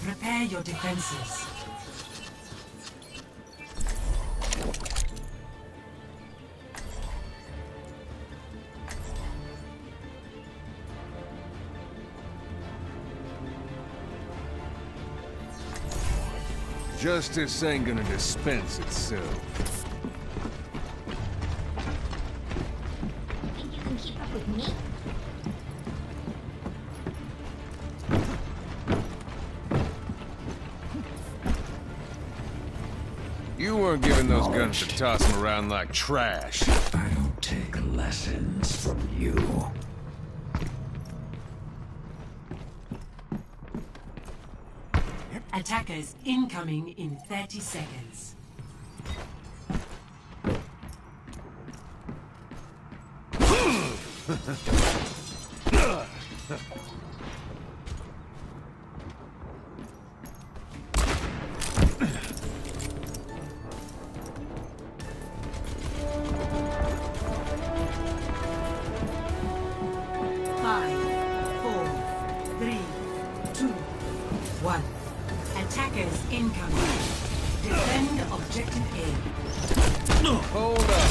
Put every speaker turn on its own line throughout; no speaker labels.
Prepare your defenses.
Justice ain't gonna dispense itself.
Think you can keep up with me?
You weren't giving those guns to toss them around like trash.
I don't take lessons from you.
Attackers incoming in 30 seconds. Five, four, three, two, one. Attackers incoming. Defend objective A.
Hold up.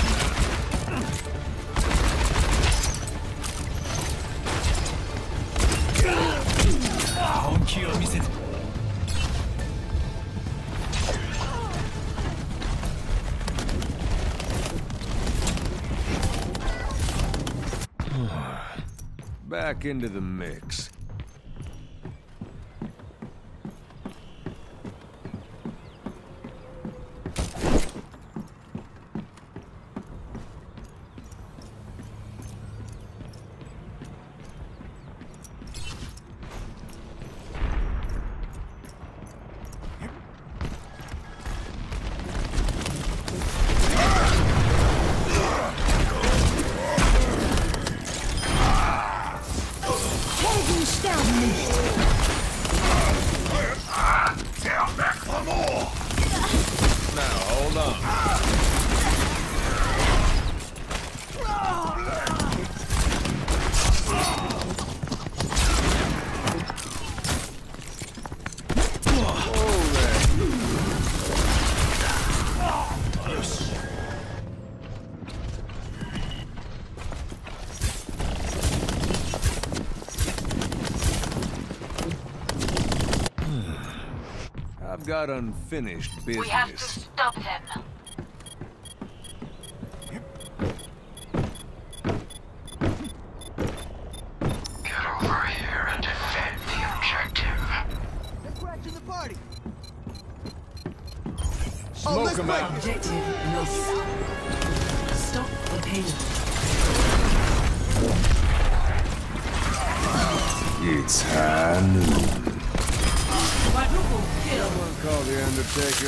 Back into the mix. Now, hold on. I've got unfinished business.
We have to stop them.
Get over here and defend the objective.
Let's crack to the party.
Smoke 'em out.
Objective lost. Stop the payload.
It's high noon.
Quadruple kill.
Someone call the Undertaker.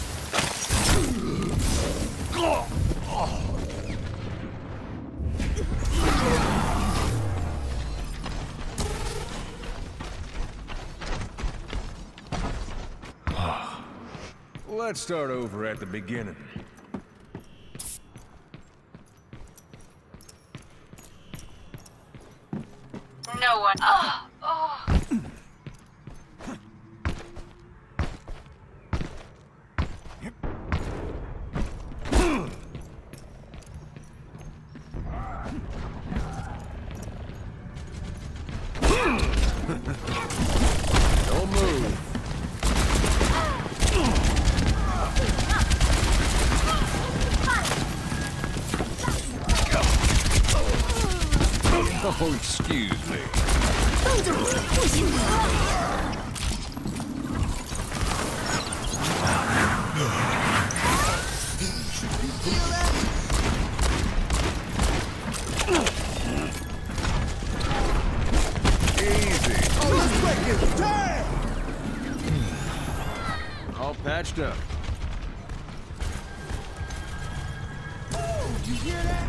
Let's start over at the beginning.
No one. Oh.
Don't move. Oh, excuse me. Easy. All patched up.
You hear that?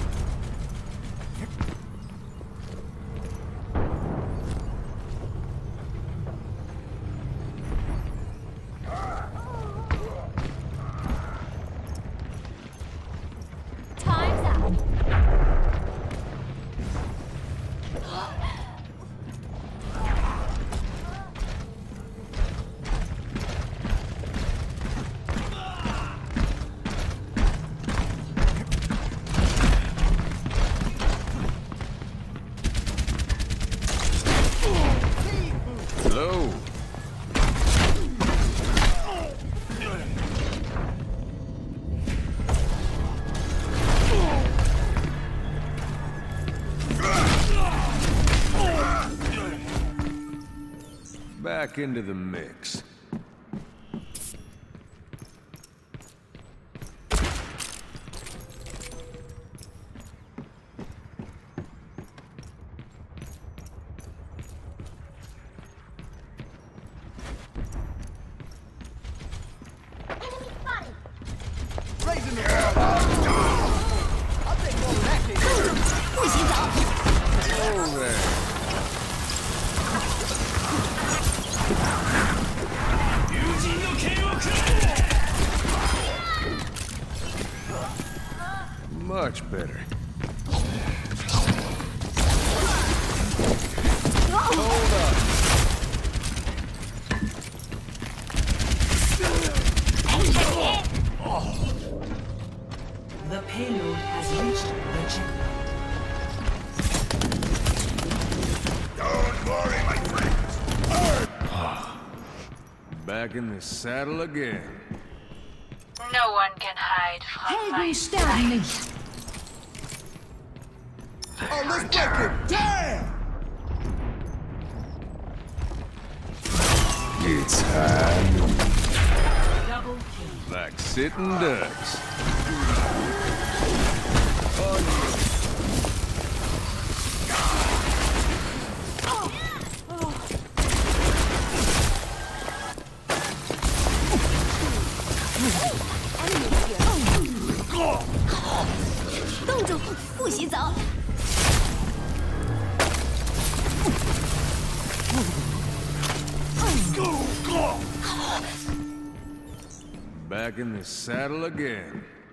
Time's up.
Hello. Back into the mix. Oh, there. Much better. Hold up.
The payload has reached the checkpoint.
Don't worry, my friends.
Back in the saddle again.
No one can hide from my
sterben nicht.
Oh, let's break it. Damn!
It's high noon.
Double kill.
Like sitting ducks. Back in the saddle again.